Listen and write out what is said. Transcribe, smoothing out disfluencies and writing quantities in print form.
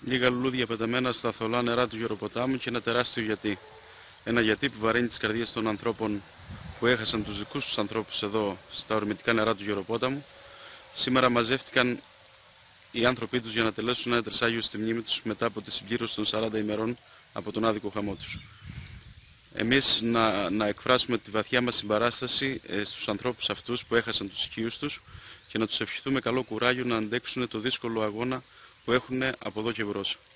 Λίγα λουλούδια πεταμένα στα θολά νερά του Γεροποτάμου και ένα τεράστιο γιατί. Ένα γιατί που βαραίνει τις καρδιές των ανθρώπων που έχασαν τους δικούς τους ανθρώπους εδώ στα ορμητικά νερά του Γεροπόταμου. Σήμερα μαζεύτηκαν οι άνθρωποι τους για να τελέσουν ένα τρισάγιο στη μνήμη τους μετά από τη συμπλήρωση των 40 ημερών από τον άδικο χαμό τους. Εμείς να εκφράσουμε τη βαθιά μας συμπαράσταση στους ανθρώπους αυτούς που έχασαν τους οικείους τους και να τους ευχηθούμε καλό κουράγιο να αντέξουν το δύσκολο αγώνα που έχουν από εδώ και μπρος.